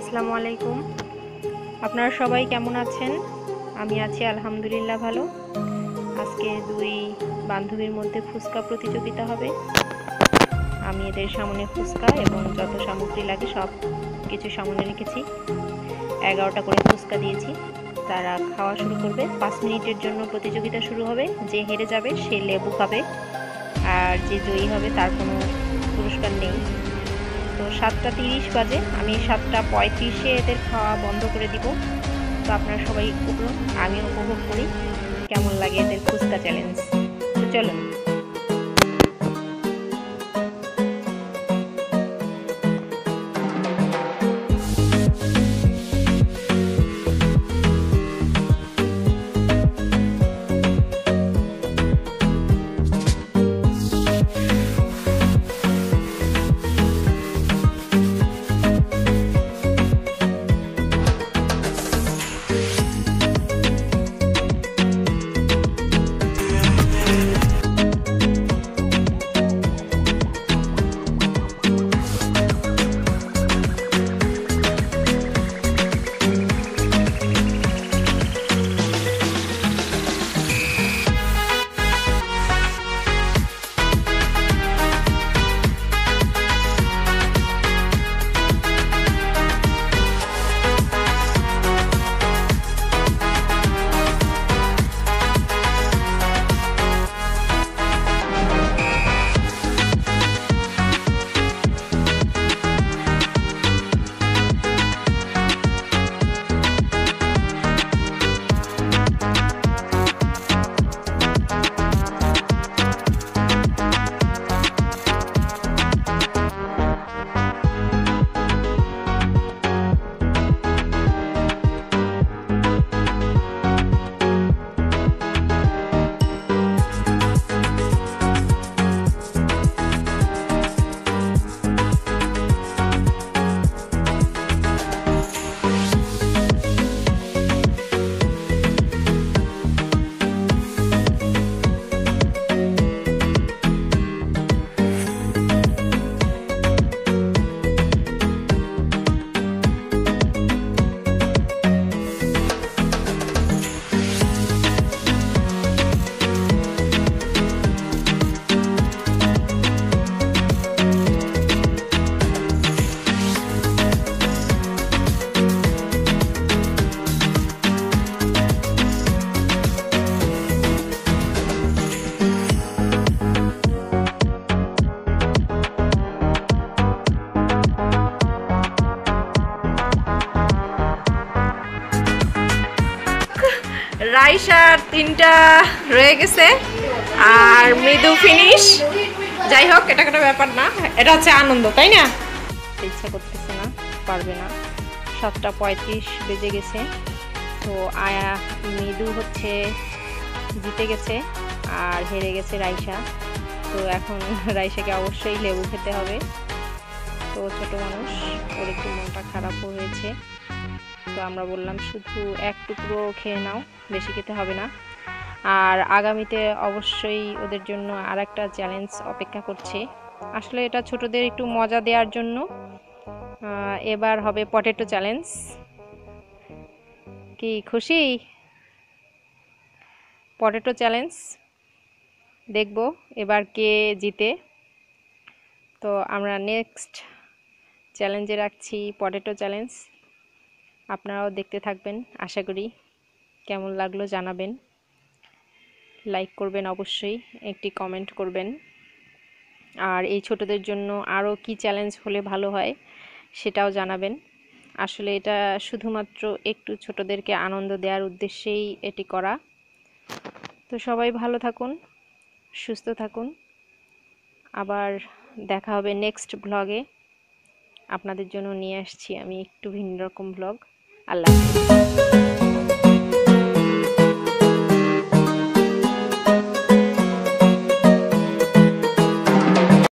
আসসালামু আলাইকুম। আপনারা সবাই কেমন আছেন? আমি আছি আলহামদুলিল্লাহ ভালো। আজকে দুই বান্ধবীর মধ্যে ফুচকা প্রতিযোগিতা হবে। আমি এদের সামনে ফুচকা এবং যত সামগ্রী লাগে সব কিছু সামনে রেখেছি। 11টা করে ফুচকা দিয়েছি। তারা খাওয়া শুরু করবে। 5 মিনিটের জন্য প্রতিযোগিতা শুরু হবে। যে হেরে যাবে সে লেবু খাবে, আর যে জয়ী হবে তার কোনো পুরস্কার নেই। তো 7:30 বাজে, আমি 7:35-এ এদের খাওয়া বন্ধ করে দিব। তো আপনারা সবাই উপভোগ, আমিও উপভোগ করি কেমন লাগে এদের ফুচকা চ্যালেঞ্জ। তো চলুন। রাইসার 3টা রয়ে গেছে আর মৃদু ফিনিশ। যাই হোক, এটা কোনো ব্যাপার না, এটা হচ্ছে আনন্দ, তাই না? ইচ্ছা করতেছে না, পারবে না। 7:35 বেজে গেছে। তো মৃদু হচ্ছে জিতে গেছে আর হেরে গেছে রাইসা। তো এখন রাইসাকে অবশ্যই লেবু খেতে হবে। তো ছোট মানুষ, ওর একটু মনটা খারাপও হয়েছে। তো আমরা বললাম শুধু এক টুকরো খেয়ে নাও, বেশি খেতে হবে না। আর আগামীতে অবশ্যই ওদের জন্য আর একটা চ্যালেঞ্জ অপেক্ষা করছে। আসলে এটা ছোটদের একটু মজা দেওয়ার জন্য। এবার হবে পটেটো চ্যালেঞ্জ। কি খুশি? পটেটো চ্যালেঞ্জ দেখব এবার কে জিতে। তো আমরা নেক্সট চ্যালেঞ্জে রাখছি পটেটো চ্যালেঞ্জ। আপনারাও দেখতে থাকবেন, আশা করি কেমন লাগলো জানাবেন। লাইক করবেন, অবশ্যই একটি কমেন্ট করবেন। আর এই ছোটদের জন্য আরও কি চ্যালেঞ্জ হলে ভালো হয় সেটাও জানাবেন। আসলে এটা শুধুমাত্র একটু ছোটদেরকে আনন্দ দেওয়ার উদ্দেশ্যেই এটি করা। তো সবাই ভালো থাকুন, সুস্থ থাকুন। আবার দেখা হবে নেক্সট ব্লগে। আপনাদের জন্য নিয়ে আসছি আমি একটু ভিন্ন রকম ব্লগ। আল্লাহ হাফেজ।